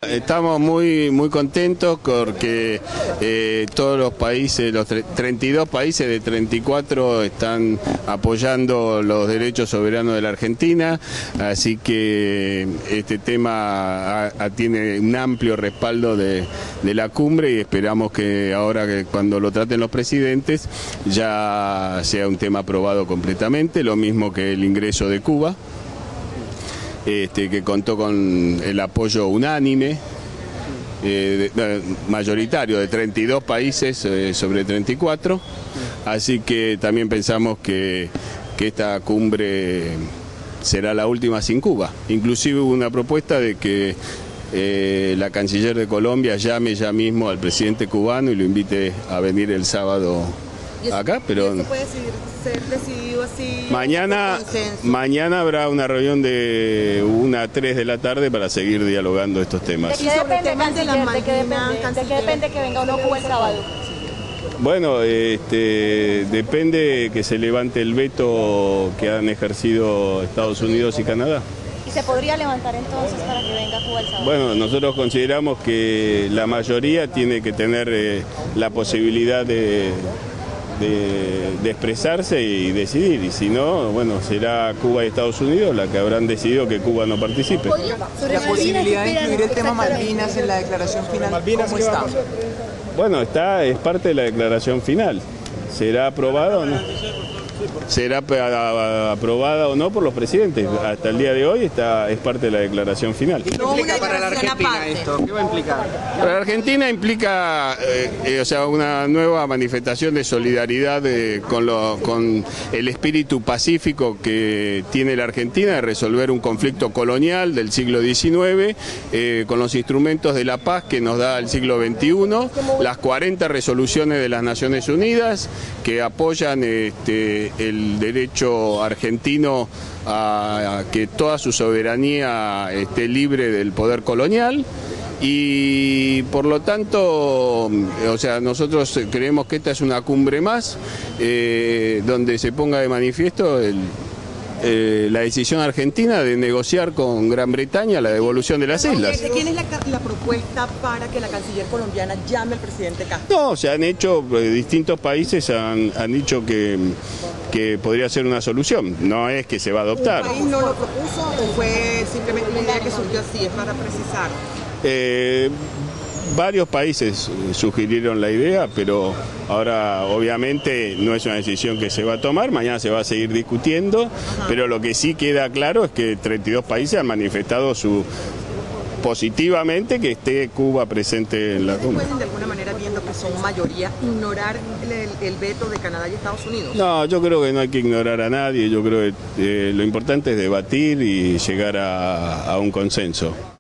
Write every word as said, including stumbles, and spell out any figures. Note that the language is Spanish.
Estamos muy muy contentos porque eh, todos los países, los treinta y dos países de treinta y cuatro están apoyando los derechos soberanos de la Argentina, así que este tema a, a, tiene un amplio respaldo de, de la cumbre y esperamos que ahora que cuando lo traten los presidentes ya sea un tema aprobado completamente, lo mismo que el ingreso de Cuba. Este, que contó con el apoyo unánime, eh, de, mayoritario, de treinta y dos países eh, sobre treinta y cuatro, así que también pensamos que, que esta cumbre será la última sin Cuba. Inclusive hubo una propuesta de que eh, la canciller de Colombia llame ya mismo al presidente cubano y lo invite a venir el sábado acá, pero ¿y eso puede decidir, ser decidido así? Mañana, mañana habrá una reunión de una a tres de la tarde para seguir dialogando estos temas. ¿De qué depende, canciller? ¿De qué depende? ¿De qué depende que venga o no Cuba el sábado? Bueno, este, depende que se levante el veto que han ejercido Estados Unidos y Canadá. ¿Y se podría levantar entonces para que venga Cuba el sábado? Bueno, nosotros consideramos que la mayoría tiene que tener eh, la posibilidad de... De, de expresarse y decidir, y si no, bueno, será Cuba y Estados Unidos la que habrán decidido que Cuba no participe. La posibilidad de incluir el tema Malvinas en la declaración final, ¿cómo está? Bueno, está, es parte de la declaración final. ¿Será aprobada o no? Será aprobada o no por los presidentes. Hasta el día de hoy está, es parte de la declaración final. ¿Qué implica para la Argentina esto? ¿Qué va a implicar? Para la Argentina implica eh, eh, o sea, una nueva manifestación de solidaridad eh, con, lo, con el espíritu pacífico que tiene la Argentina de resolver un conflicto colonial del siglo diecinueve, eh, con los instrumentos de la paz que nos da el siglo veintiuno, las cuarenta resoluciones de las Naciones Unidas que apoyan este, el derecho argentino a, a que toda su soberanía esté libre del poder colonial. Y por lo tanto, o sea, nosotros creemos que esta es una cumbre más eh, donde se ponga de manifiesto el, eh, la decisión argentina de negociar con Gran Bretaña la devolución de las islas. ¿De quién es la, la propuesta para que la canciller colombiana llame al presidente Castro? No, se han hecho, distintos países han, han dicho que, que podría ser una solución, no es que se va a adoptar. ¿Un país no lo propuso o fue simplemente una idea que surgió así? Es para precisar. Eh, varios países sugirieron la idea, pero ahora obviamente no es una decisión que se va a tomar, mañana se va a seguir discutiendo. Ajá. Pero lo que sí queda claro es que treinta y dos países han manifestado su positivamente que esté Cuba presente en la cumbre. ¿Pueden de alguna manera, viendo que son mayoría, ignorar el, el veto de Canadá y Estados Unidos? No, yo creo que no hay que ignorar a nadie, yo creo que eh, lo importante es debatir y llegar a, a un consenso.